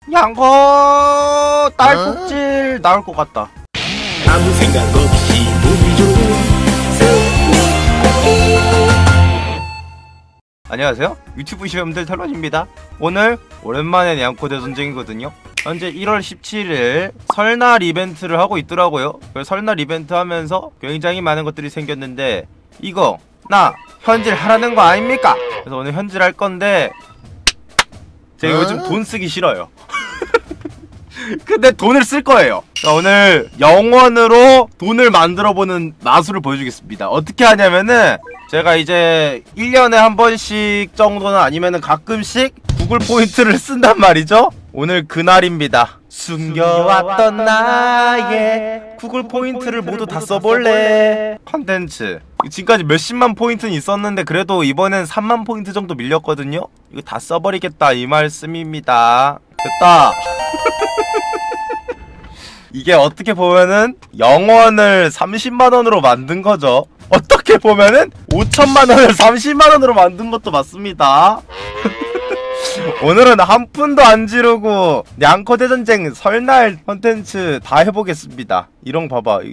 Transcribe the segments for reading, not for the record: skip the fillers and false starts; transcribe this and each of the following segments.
양거 딸꾹질 나올 것 같다. 아무 생각 없이 우리 좋은 안녕하세요, 유튜브 시험들 탈론입니다. 오늘 오랜만에 냥코대 전쟁이거든요. 현재 1월 17일 설날 이벤트를 하고 있더라고요. 설날 이벤트 하면서 굉장히 많은 것들이 생겼는데 이거 나 현질 하라는 거 아닙니까? 그래서 오늘 현질 할 건데 제가 요즘 돈 쓰기 싫어요. 근데 돈을 쓸 거예요. 오늘 영원으로 돈을 만들어보는 마술을 보여주겠습니다. 어떻게 하냐면은 제가 이제 1년에 한 번씩 정도는 아니면은 가끔씩 구글 포인트를 쓴단 말이죠. 오늘 그날입니다. 숨겨왔던 나의 구글 포인트를 모두 다 써볼래. 컨텐츠 지금까지 몇십만 포인트는 있었는데 그래도 이번엔 3만 포인트 정도 밀렸거든요. 이거 다 써버리겠다 이 말씀입니다. 됐다. 이게 어떻게 보면은 영원을 30만원으로 만든 거죠. 어떻게 보면은 5천만원을 30만원으로 만든 것도 맞습니다. 오늘은 한 푼도 안 지르고 냥코대전쟁 설날 컨텐츠 다 해보겠습니다. 이런 거 봐봐.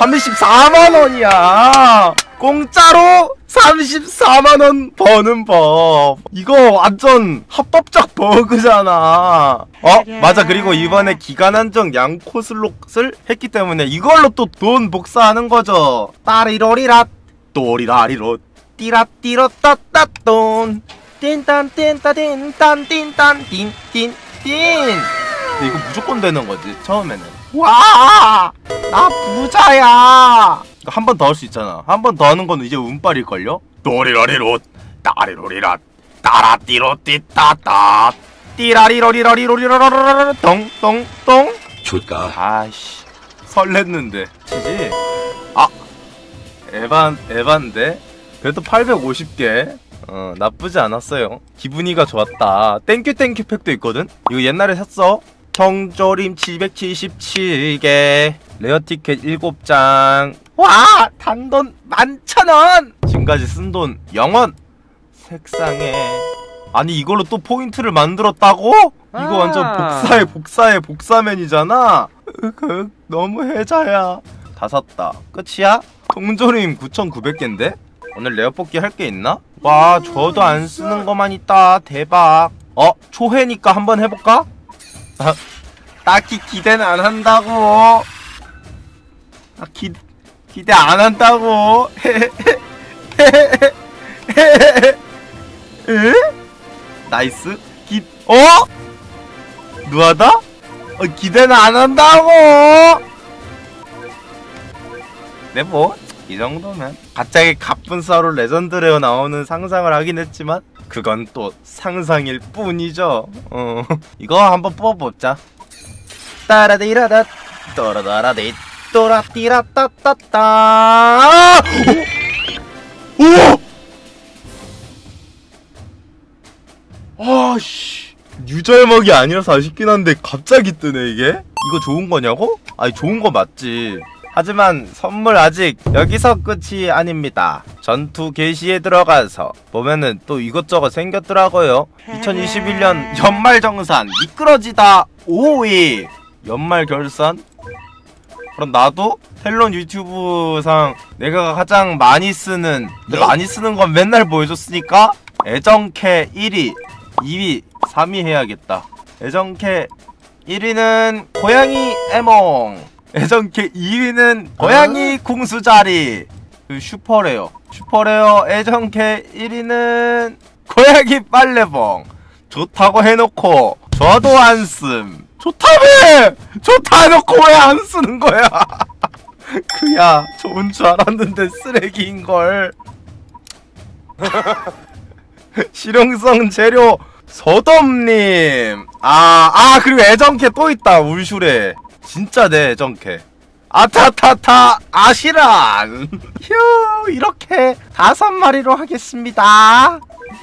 34만원이야 공짜로 34만원 버는 법. 이거 완전 합법적 버그잖아. 맞아. 그리고 이번에 기간 한정 양코 슬롯을 했기 때문에 이걸로 또 돈 복사하는 거죠. 따리로리라 또리라리로 띠라띠로 따따돈 띵딴 띵따 띵딴 띵딴 띵띵띵. 근데 이거 무조건 되는 거지 처음에는. 와, 나 부자야. 한 번 더 할 수 있잖아. 한 번 더 하는 건 이제 운빨일걸요? 또리라리로 따리로리라 따라띠로 띠따따 띠라리로리라리로리라라라라 똥똥똥. 좋을까? 아이씨 설렜는데 치지? 아 에반데? 그래도 850개 나쁘지 않았어요. 기분이가 좋았다. 땡큐 팩도 있거든? 이거 옛날에 샀어. 경조림 777개 레어 티켓 7장. 와! 단돈 11,000원! 지금까지 쓴 돈 0원! 색상에 아니 이걸로 또 포인트를 만들었다고? 이거 완전 복사의 복사맨이잖아? 너무 해자야. 다 샀다. 끝이야? 통조림 9,900개인데? 오늘 레어 뽑기 할 게 있나? 와, 저도 안 쓰는 거만 있다. 대박. 초회니까 한번 해볼까? 딱히 기대는 안 한다고. 기대 안 한다고. 나이스. 누하다? 기대는 안 한다고. 네, 뭐 이 정도면 갑자기 갑분싸로 레전드레어 나오는 상상을 하긴 했지만 그건 또 상상일 뿐이죠. 이거 한번 뽑아보자. 따라디라다 또라다라디 또라띠라따따따. 오! 아씨 유절먹이 아니라서 아쉽긴 한데 갑자기 뜨네 이게? 이거 좋은 거냐고? 아니 좋은 거 맞지. 하지만 선물 아직 여기서 끝이 아닙니다. 전투 게시에 들어가서 보면은 또 이것저것 생겼더라고요. 2021년 연말정산 미끄러지다 5위 연말 결산. 그럼 나도 텔론 유튜브상 내가 가장 많이 쓰는 건 맨날 보여줬으니까 애정캐 1위 2위 3위 해야겠다. 애정캐 1위는 고양이 에몽, 애정캐 2위는 고양이 궁수자리. 슈퍼레어 애정캐 1위는 고양이 빨래봉. 좋다고 해놓고 저도 안 씀. 좋다며! 좋다 해놓고 왜 안 쓰는 거야? 그야 좋은 줄 알았는데 쓰레기인걸. 실용성 재료 서dom님. 그리고 애정캐 또 있다. 울슈레 진짜네. 애정캐 아타타타 아시란. 휴, 이렇게 5마리로 하겠습니다.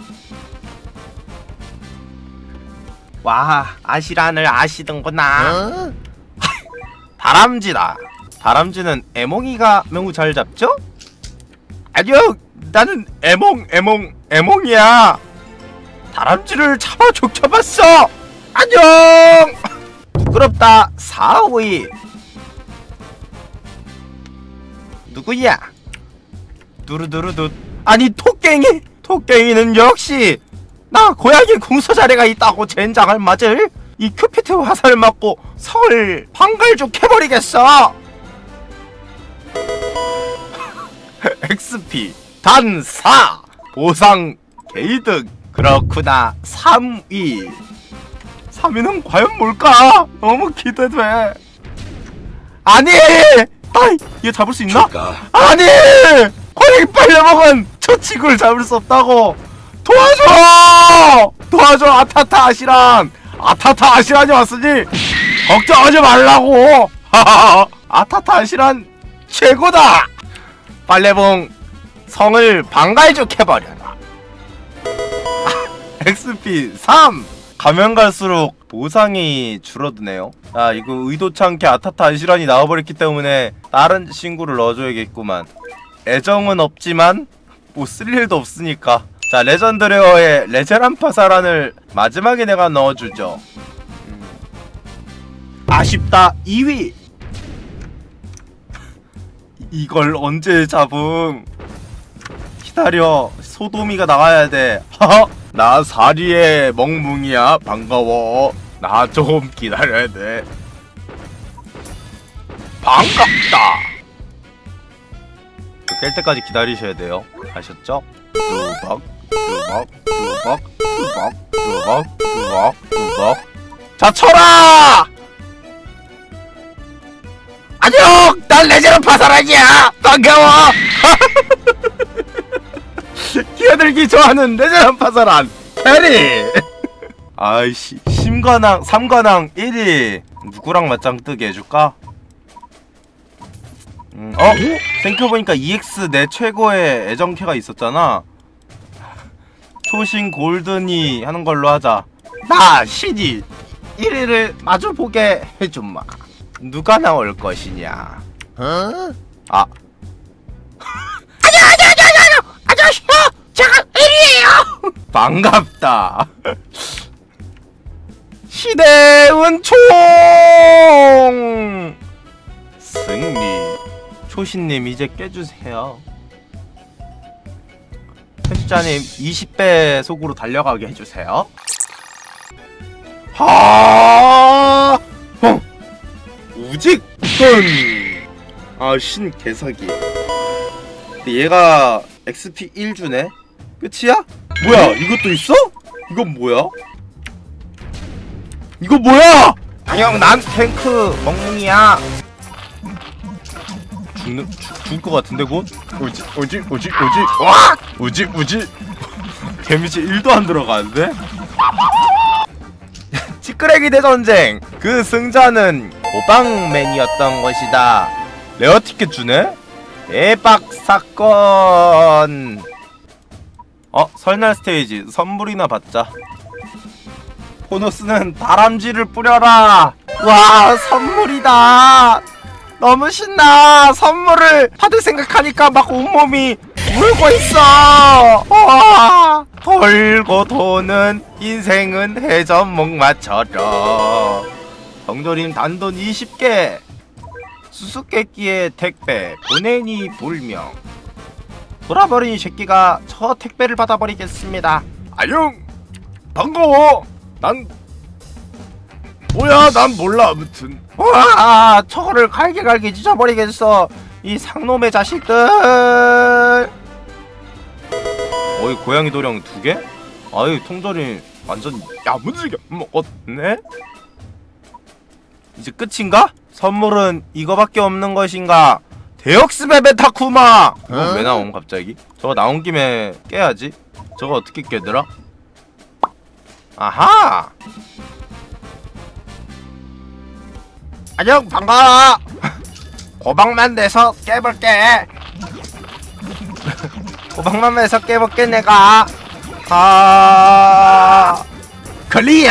와, 아시란을 아시던구나. 다람쥐다. 다람쥐는 애몽이가 매우 잘 잡죠? 아니요, 나는 애몽이야. 다람쥐를 잡아봤어. 안녕. 부끄럽다 4위. 누구야? 두루두루두. 아니 토깽이는 역시 나 고양이 궁서자리가 있다고 젠장을 맞을 이 큐피트 화살 맞고 성을 방갈죽 해버리겠어. XP 단 4 보상 개이득. 그렇구나. 3위. 3위는 과연 뭘까? 너무 기대돼. 아니! 아이, 얘 잡을 수 있나? 아니! 고양이 빨려먹은 저 친구를 잡을 수 없다고! 도와줘! 도와줘, 아타타 아시란! 아타타 아시란이 왔으니 걱정하지 말라고! 아타타 아시란 최고다! 빨래봉 성을 방갈죽 해버려라. XP 3! 가면 갈수록 보상이 줄어드네요. 아, 이거 의도치 않게 아타타 아시란이 나와버렸기 때문에 다른 친구를 넣어줘야겠구만. 애정은 없지만 뭐 쓸 일도 없으니까. 자, 레전드 레어의 레제란파사란을 마지막에 내가 넣어주죠. 아쉽다 2위. 이걸 언제 잡음. 기다려, 소도미가 나와야 돼. 하하. 나 사리의 멍뭉이야. 반가워. 나 좀 기다려야 돼. 반갑다. 깰 때까지 기다리셔야 돼요. 아셨죠? 뚜벅 뚜벅 뚜벅 뚜벅 뚜벅 뚜벅 뚜벅. 자, 쳐라! 안녕! 난 레제로 파사란이야! 반가워! 기어들기 좋아하는 레제로 파사란 캐리! 아이씨, 심관왕 3관왕 1위 누구랑 맞짱 뜨게 해줄까? 생각해보니까 EX 내 최고의 애정캐가 있었잖아. 초신 골든이 하는 걸로 하자. 나 신이 1위를 마주보게 해줌마. 누가 나올 것이냐? 아. 아저씨! 제가 1위에요! 반갑다. 시대운 총! 승리. 초신님 이제 깨주세요. 편집자님 20배 속으로 달려가게 해주세요. 하! 우직돈! 아, 신 개사기. 근데 얘가 XP 1주네? 끝이야? 뭐야, 이것도 있어? 이건 뭐야? 이거 뭐야! 형, 난 탱크 멍뭉이야. 죽을 것 같은데 곧? 오지 와! 오지 데미지 1도 안 들어가는데? 찌끄레기 대전쟁! 그 승자는 오방맨이었던 것이다. 레어 티켓 주네? 대박 사건! 설날 스테이지 선물이나 받자. 보너스는 다람쥐를 뿌려라! 와, 선물이다! 너무 신나! 선물을 받을 생각하니까 막 온몸이 울고 있어! 와! 돌고 도는 인생은 회전목마처럼. 정조림 단돈 20개! 수수께끼의 택배 보내니 불명. 돌아버린 이 새끼가 저 택배를 받아버리겠습니다. 아용! 반가워! 난 뭐야, 난 몰라. 아무튼 와, 저거를 갈게 찢어버리겠어, 이 상놈의 자식들. 어이, 고양이 도령 2개? 아유, 통조림 완전 야무지게 먹었네? 이제 끝인가? 선물은 이거밖에 없는 것인가? 데옥스베 베타쿠마! 이거 왜 나옴 갑자기? 저거 나온 김에 깨야지. 저거 어떻게 깨더라? 아하! 안녕, 반가워! 고방만 내서 깨볼게! 고방만 내서 깨볼게, 내가! 클리어!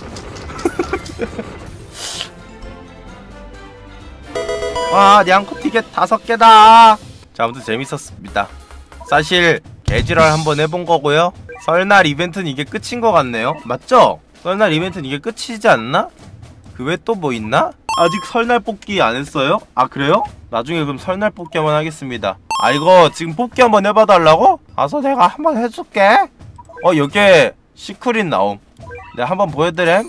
와, 냥코 티켓 5개다! 자, 아무튼 재밌었습니다. 사실 개지랄 한번 해본 거고요. 설날 이벤트는 이게 끝인 것 같네요. 맞죠? 설날 이벤트는 이게 끝이지 않나? 그 외에 또 뭐 있나? 아직 설날 뽑기 안 했어요? 아 그래요? 나중에 그럼 설날 뽑기 한번 하겠습니다. 아 이거 지금 뽑기 한번 해봐달라고? 알았어 내가 한번 해줄게. 여기에 시크릿 나옴. 내가 한번 보여드램.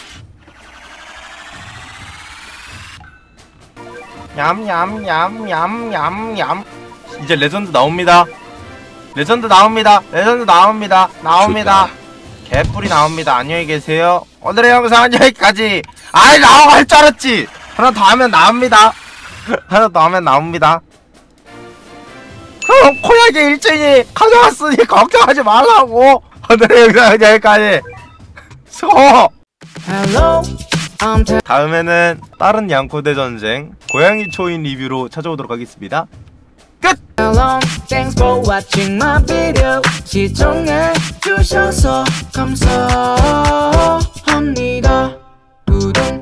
얌얌얌얌얌얌. 이제 레전드 나옵니다. 레전드 나옵니다. 레전드 나옵니다. 나옵니다. 개뿔이 나옵니다. 안녕히 계세요. 오늘의 영상은 여기까지. 아이 나오고 할 줄 알았지. 하나 더 하면 나옵니다. 하나 더 하면 나옵니다. 그럼 코야기 일진이 가져갔으니 걱정하지 말라고. 오늘의 영상은 여기까지. 수고. 다음에는 다른 양코대 전쟁 고양이 초인 리뷰로 찾아오도록 하겠습니다. 끝! Thanks for watching my video. 시청해 주셔서 감사합니다. 구독